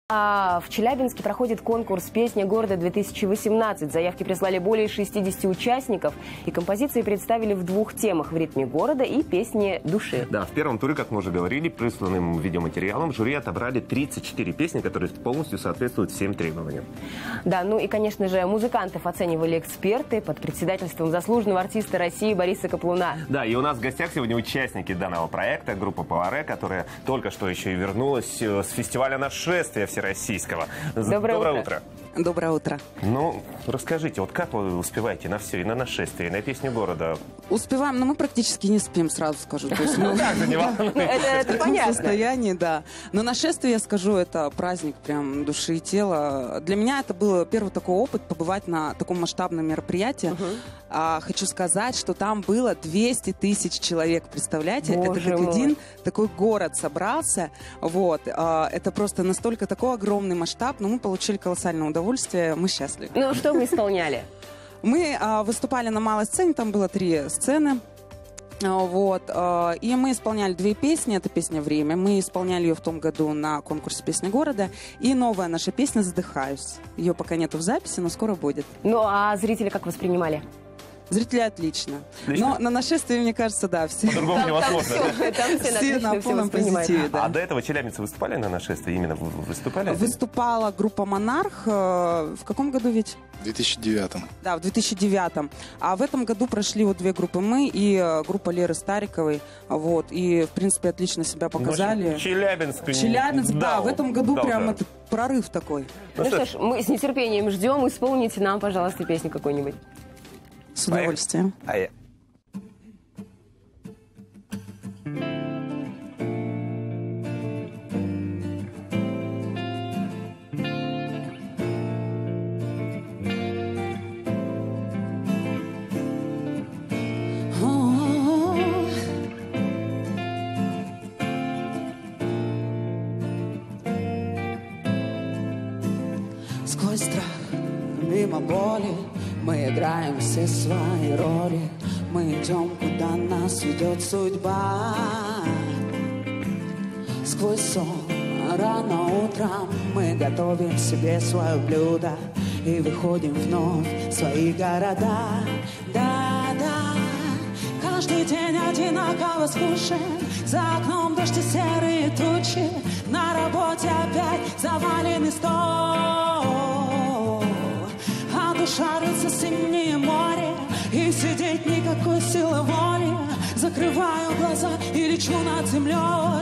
В Челябинске проходит конкурс «Песня города-2018». Заявки прислали более 60 участников, и композиции представили в двух темах: в ритме города и песни души. Да, в первом туре, как мы уже говорили, присланным видеоматериалом жюри отобрали 34 песни, которые полностью соответствуют всем требованиям. Да, ну и, конечно же, музыкантов оценивали эксперты под председательством заслуженного артиста России Бориса Каплуна. Да, и у нас в гостях сегодня участники данного проекта, группа «Паларе», которая только что еще и вернулась с фестиваля «Нашествие» всероссийского. Доброе утро. Доброе утро. Ну, расскажите, вот как вы успеваете на все, и на «Нашествие», и на «Песню города»? Успеваем, но мы практически не спим, сразу скажу. То есть, это понятно. Состоянии, да. Но «Нашествие», я скажу, это праздник прям души и тела. Для меня это был первый такой опыт побывать на таком масштабном мероприятии. Хочу сказать, что там было 200 тысяч человек, представляете? Это как один такой город собрался. Вот. Это просто настолько такой огромный масштаб, но мы получили колоссальное удовольствие, мы счастливы. Ну, что вы исполняли? Мы выступали на малой сцене, там было 3 сцены. Вот. И мы исполняли 2 песни. Это песня «Время». Мы исполняли ее в том году на конкурсе «Песня города». И новая наша песня «Задыхаюсь». Ее пока нету в записи, но скоро будет. Ну, а зрители как воспринимали? Зрители отлично. Но на «Нашествии», мне кажется, да, все. По-другому невозможно. Все на полном позитиве, да. А до этого челябинцы выступали на «Нашествии? Именно выступали? Выступала группа «Монарх». В каком году ведь? В 2009. Да, в 2009. А в этом году прошли вот 2 группы мы и группа Леры Стариковой. Вот. И, в принципе, отлично себя показали. Челябинск. Челябинск, да. В этом году прям это прорыв такой. Ну что ж, мы с нетерпением ждем. Исполните нам, пожалуйста, песню какую-нибудь. С удовольствием. Сквозь страх, мимо боли, мы играем все свои роли. Мы идем, куда нас ведет судьба. Сквозь сон, рано утром мы готовим себе свое блюдо и выходим вновь в свои города. Да-да, каждый день одинаково скучен. За окном дождь и серые тучи. На работе опять заваленный стол. А душа рыться в синее море. И сидеть никакой силы воли. Закрываю глаза и лечу над землей.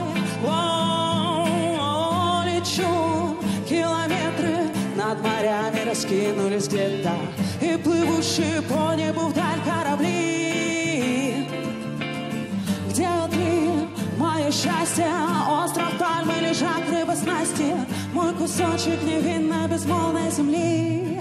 Лечу. Километры над морями раскинулись где-то. И плывущие по небу вдаль корабли. Где ты, мое счастье? Остров пальмы, лежак, рыба снасти. Мой кусочек невинной безмолвной земли.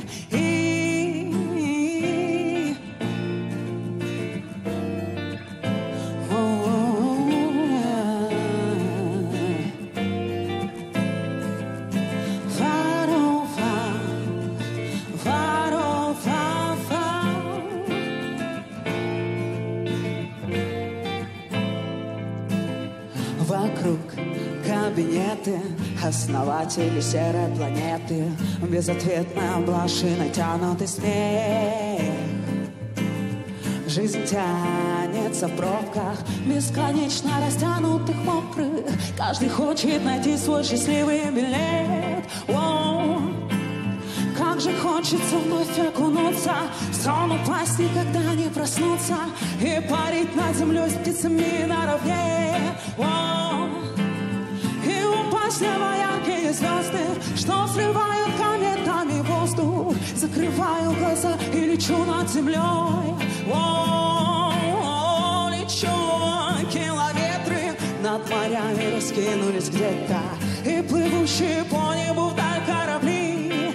Вокруг кабинеты, основатели серой планеты, безответная блажь и натянутый смех. Жизнь тянется в пробках, бесконечно растянутых мокрых. Каждый хочет найти свой счастливый билет. Как же хочется вновь окунуться в сон, упасть, никогда не проснуться и парить над землей с птицами наравне. И упасть небо яркие звезды, что сливают кометами воздух. Закрываю глаза и лечу над землей. Лечу. Километры над морями раскинулись где-то, и плывущие по небу вдаль корабли.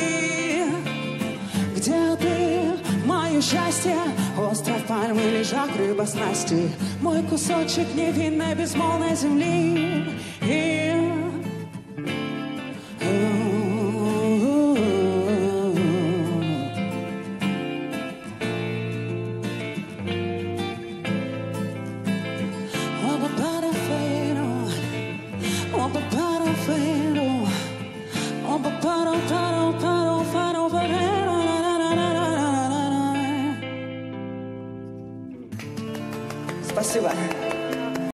Где ты, мое счастье? Остров пальмы, лежак, рыба снасти. Мой кусочек невинной безмолвной земли. Спасибо.